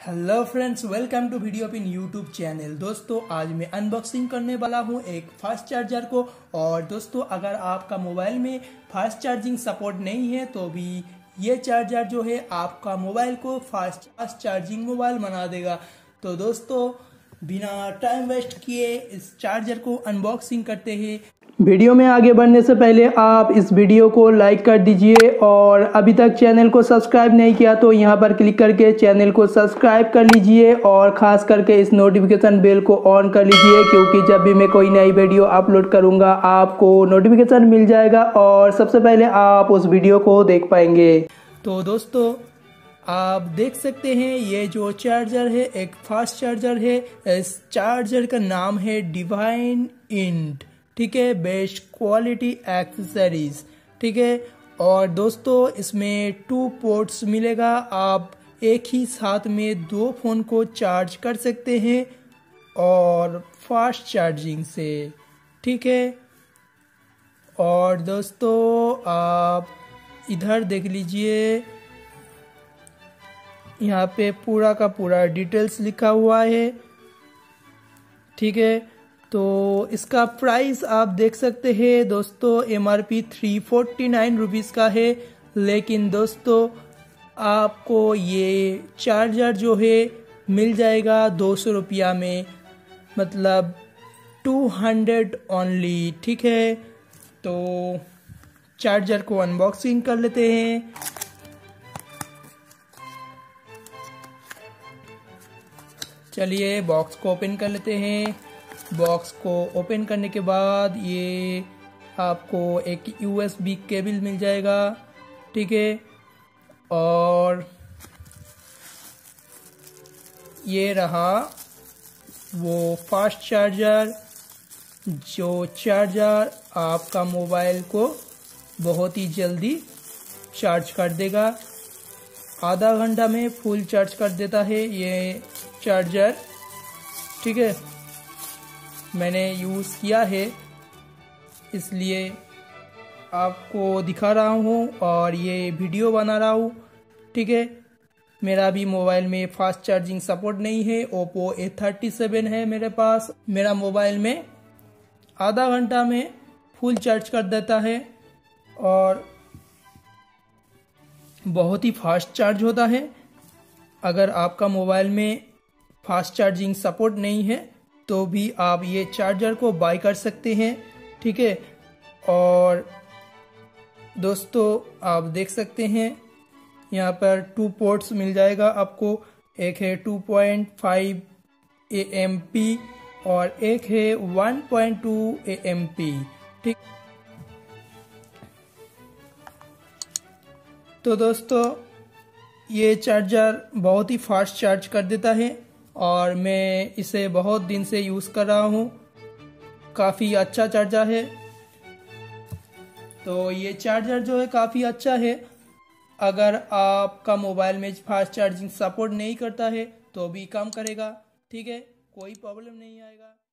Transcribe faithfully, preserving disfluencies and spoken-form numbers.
Hello friends, welcome to video pin YouTube channel. दोस्तों आज मैं अनबॉक्सिंग करने वाला हूं एक फास्ट चार्जर को। और दोस्तों अगर आपका मोबाइल में फास्ट चार्जिंग सपोर्ट नहीं है तो भी ये चार्जर जो है आपका मोबाइल को फास्ट फास्ट चार्जिंग मोबाइल बना देगा। तो दोस्तों बिना टाइम वेस्ट किए इस चार्जर को अनबॉक्सिंग करते हैं। वीडियो में आगे बढ़ने से पहले आप इस वीडियो को लाइक कर दीजिए और अभी तक चैनल को सब्सक्राइब नहीं किया तो यहाँ पर क्लिक करके चैनल को सब्सक्राइब कर लीजिए और ख़ास करके इस नोटिफिकेशन बेल को ऑन कर लीजिए, क्योंकि जब भी मैं कोई नई वीडियो अपलोड करूँगा आपको नोटिफिकेशन मिल जाएगा और सबसे पहले आप उस वीडियो को देख पाएंगे। तो दोस्तों आप देख सकते हैं ये जो चार्जर है एक फास्ट चार्जर है। इस चार्जर का नाम है डिवाइन इंट, ठीक है, बेस्ट क्वालिटी एक्सेसरीज, ठीक है। और दोस्तों इसमें टू पोर्ट्स मिलेगा, आप एक ही साथ में दो फोन को चार्ज कर सकते हैं और फास्ट चार्जिंग से, ठीक है। और दोस्तों आप इधर देख लीजिए, यहाँ पे पूरा का पूरा डिटेल्स लिखा हुआ है, ठीक है। तो इसका प्राइस आप देख सकते हैं दोस्तों, M R P three forty nine rupees का है, लेकिन दोस्तों आपको ये चार्जर जो है मिल जाएगा दो सौ रुपया में, मतलब टू हंड्रेड ओनली, ठीक है। तो चार्जर को अनबॉक्सिंग कर लेते हैं। चलिए बॉक्स को ओपन कर लेते हैं। बॉक्स को ओपन करने के बाद ये आपको एक यू एस बी केबल मिल जाएगा, ठीक है। और ये रहा वो फास्ट चार्जर, जो चार्जर आपका मोबाइल को बहुत ही जल्दी चार्ज कर देगा। आधा घंटा में फुल चार्ज कर देता है ये चार्जर, ठीक है। मैंने यूज़ किया है इसलिए आपको दिखा रहा हूँ और ये वीडियो बना रहा हूँ, ठीक है। मेरा भी मोबाइल में फास्ट चार्जिंग सपोर्ट नहीं है, ओप्पो ए थर्टी सेवन है मेरे पास। मेरा मोबाइल में आधा घंटा में फुल चार्ज कर देता है और बहुत ही फास्ट चार्ज होता है। अगर आपका मोबाइल में फास्ट चार्जिंग सपोर्ट नहीं है तो भी आप ये चार्जर को बाय कर सकते हैं, ठीक है। और दोस्तों आप देख सकते हैं यहाँ पर टू पोर्ट्स मिल जाएगा आपको, एक है two point five A M P और एक है one point two A M P, ठीक। तो दोस्तों ये चार्जर बहुत ही फास्ट चार्ज कर देता है और मैं इसे बहुत दिन से यूज़ कर रहा हूँ, काफ़ी अच्छा चार्जर है। तो ये चार्जर जो है काफ़ी अच्छा है। अगर आपका मोबाइल में फास्ट चार्जिंग सपोर्ट नहीं करता है तो भी काम करेगा, ठीक है, कोई प्रॉब्लम नहीं आएगा।